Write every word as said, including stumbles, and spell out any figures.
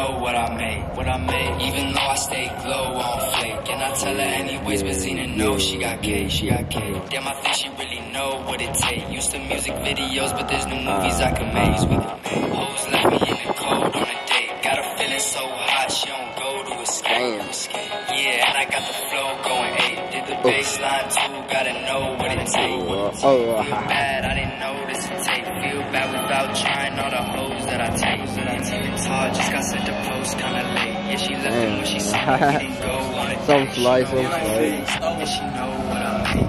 know what I made, what I made. Even though I stay glow on flake, and I tell her anyways, but Zena know she got K, she got K. Damn, I think she really know what it take. Used to music videos, but there's no movies I can make. We can make. Hoes left me in the cold on a date. Got her feeling so hot, she don't go to escape. Yeah, and I got the flow going eight. Did the bass line too, gotta know what it takes. Feel bad, I didn't know this would take. Feel bad without trying all the hoes that I take. It's hard, just got sent a post kinda late. Yeah, she left it when she said we didn't go on a date. Some fly, some fly. Yeah, she know what I mean.